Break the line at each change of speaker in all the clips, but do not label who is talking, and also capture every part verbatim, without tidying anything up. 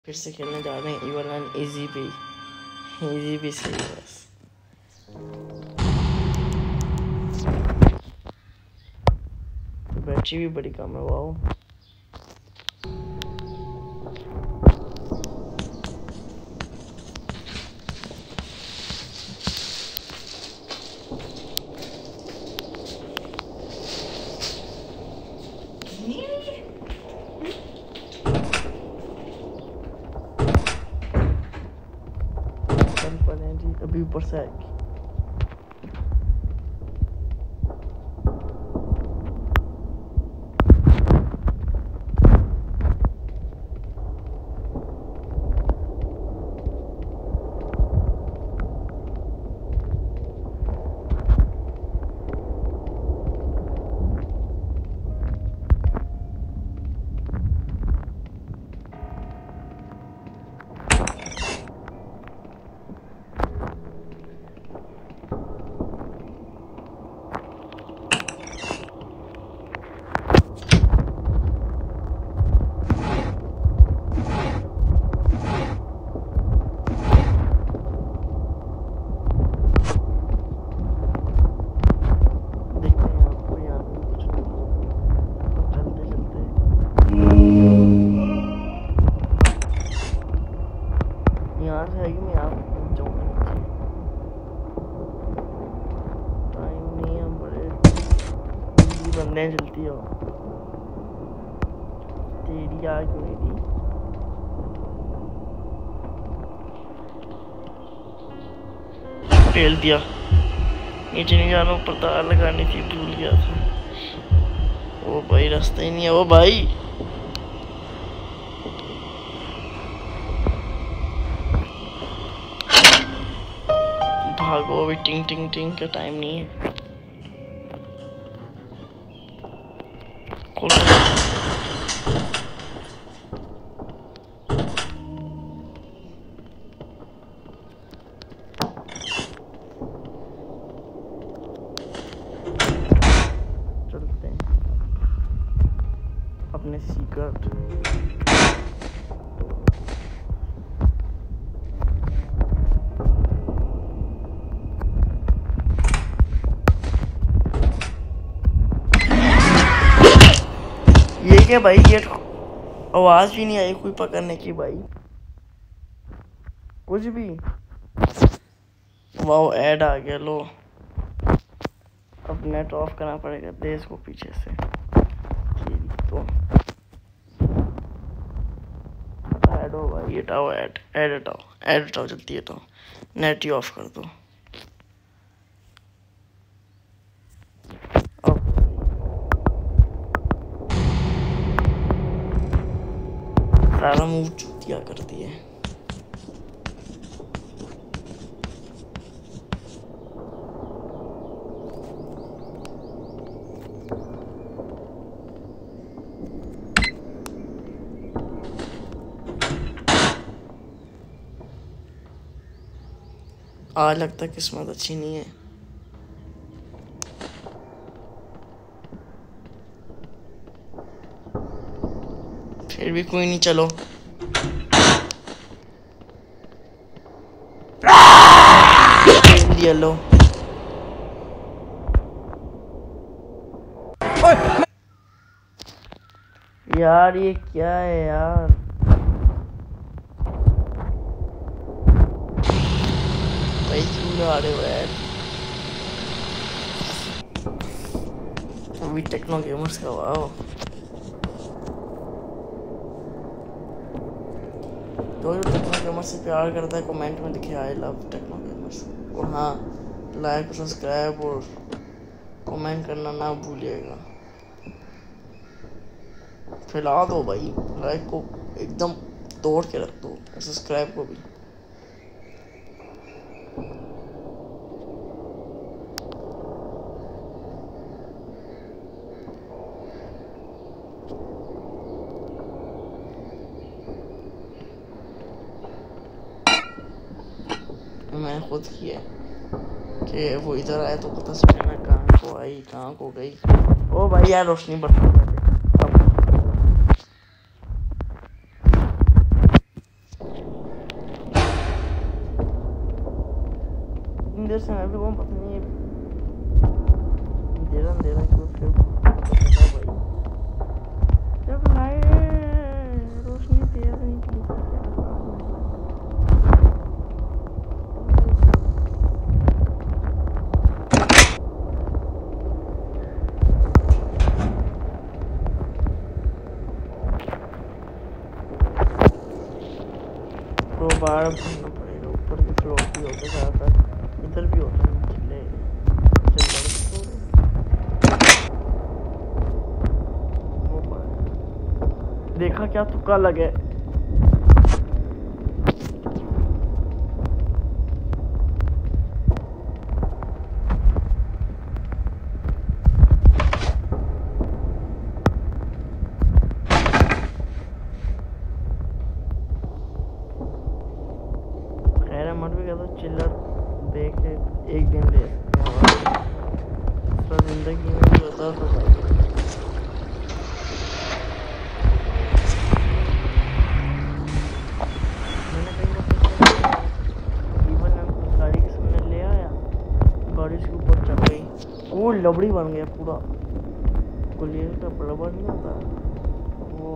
फिर से खेलने जा रहे हैं इवन वन इजी भी इजी भी सही है बस। बैटरी भी बड़ी कम है। वाओ अभी ऊपर से आएगी। यहाँ से आएगी मैं यहाँ टाइम नहीं है। बड़े बंदे जलती हो तेरी आग मेरी। फेल दिया। नीचे नहीं जाना, ऊपर तार लगानी थी, भूल गया था। ओ भाई रास्ता ही नहीं है। ओ भाई भागो, अभी टिंग टिंग टिंग का टाइम नहीं है। चलते हैं अपने सीक्रेट। ये क्या भाई, ये आवाज भी नहीं आई कोई पकड़ने की भाई, कुछ भी। वाओ ऐड आ गया। लो अब नेट ऑफ करना पड़ेगा, दे इसको पीछे से। तो ऐड हो भाई, हटाओ ऐड ऐड हटाओ ऐड हटाओ जल्दी हटाओ, नेट ही ऑफ कर दो। सारा मूव चूतिया कर दिए। आज लगता है किस्मत अच्छी नहीं है। फिर भी कोई नहीं, चलो ये लो। यार ये क्या है यार, भाई क्यों आ रहे हो यार। अभी टेक्नो गेमर्स का वाओ। तो जो टेक्नो गेमर्स से प्यार करता है कमेंट में लिखे आई लव टेक्नो गेमर्स। और हाँ, लाइक सब्सक्राइब और कमेंट करना ना भूलिएगा। फैला दो भाई, लाइक को एकदम तोड़ के रख दो, सब्सक्राइब को भी। मैंने खुद किया कि वो इधर आए तो पता चलेगा कहाँ को आई कहाँ को गई। ओ भाई यार रोशनी बढ़ इतनी देर से मैं भी वहाँ पता नहीं अंधेरा अंधेरा क्यों फिर भाई जब लाइट रोशनी तेज निकली तो क्या तो बाहर घूमना पड़ेगा। ऊपर की फ्लोर भी होता है ज़्यादातर, इधर भी होता है निचले चल वो पर देखा क्या तुक्का लगे। मर भी गया तो चिल्लर देख के एक दिन ले सकते हैं जिंदगी में भी होता तो भाई। मैंने कहीं ना इवन गाड़ी के सामने ले आया, गाड़ी से ऊपर चढ़ गई, वो लबड़ी बन गया पूरा। गुलियर का बड़बड़ नहीं होता वो।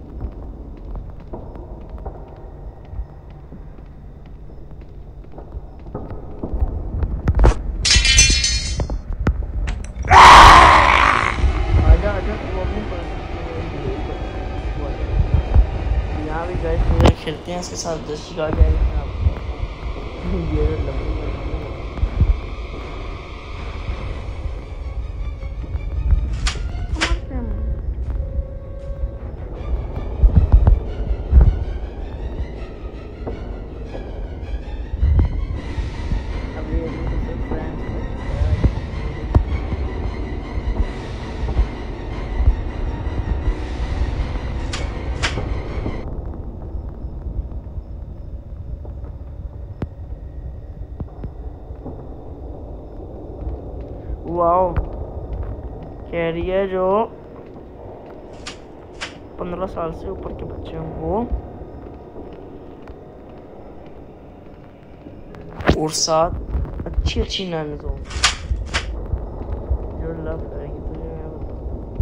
यहाँ भी गए खेलते हैं इसके साथ दस शिका जाएगा आपको ये लंबी वाओ कह रही है जो पंद्रह साल से ऊपर के बच्चे हैं वो और साथ अच्छी अच्छी नैन्स हो जो लव करेगी तुझे मैं बताऊं।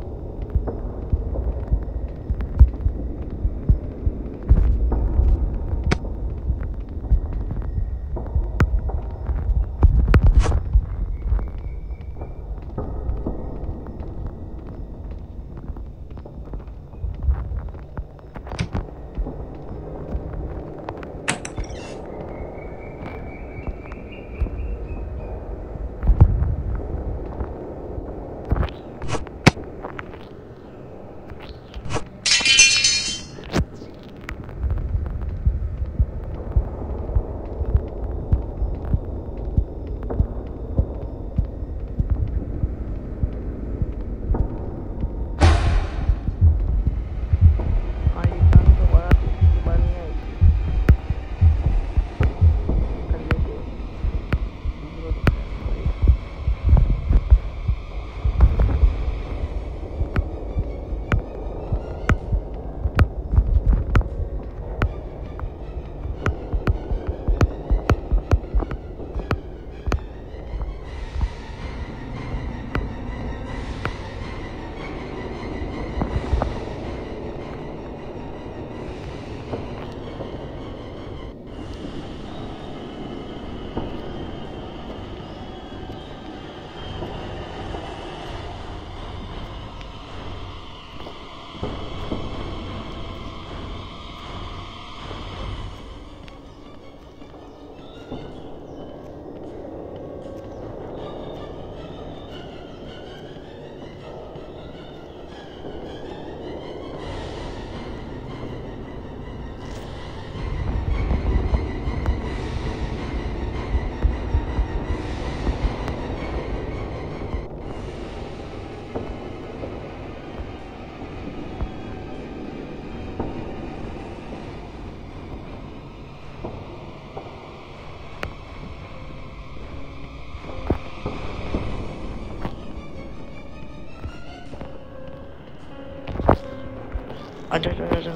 आजा आजा आजा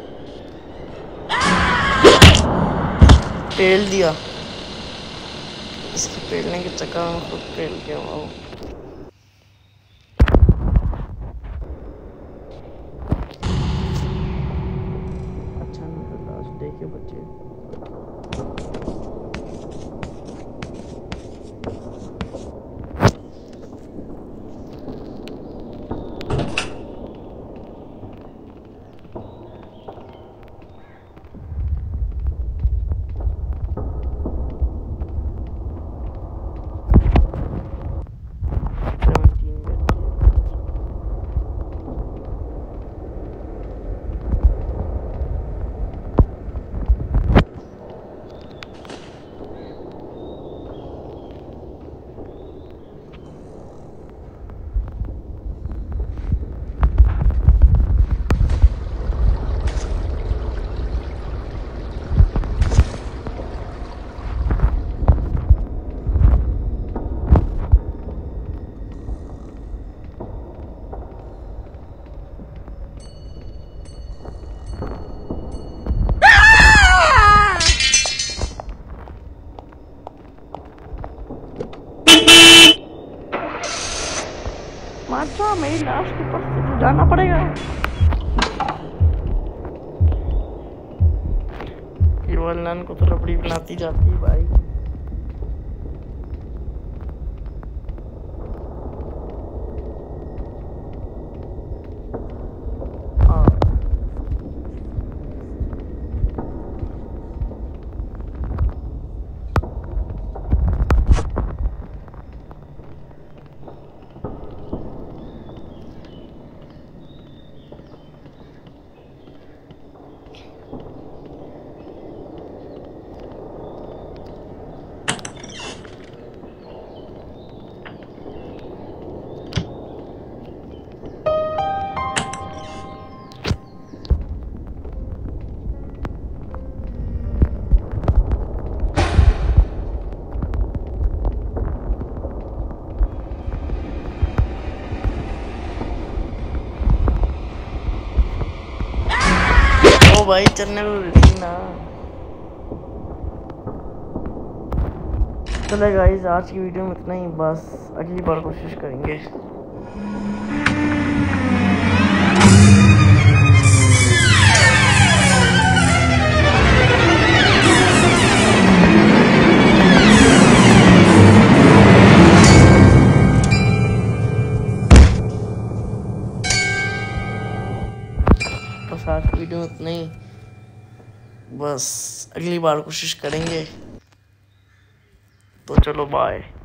पेल दिया। इसकी पेलने के चक्कर में खुद पेल के आओ। अच्छा निकला देखे बच्चे। माचा मेरी लाश के पास से तो जाना पड़ेगा। केवल नन को तो रबड़ी बनाती जाती है भाई। भाई चलने को ना। चलो गाइस आज की वीडियो में इतना ही, बस अगली बार कोशिश करेंगे। बस आज की वीडियो में इतना ही, बस अगली बार कोशिश करेंगे। तो चलो बाय।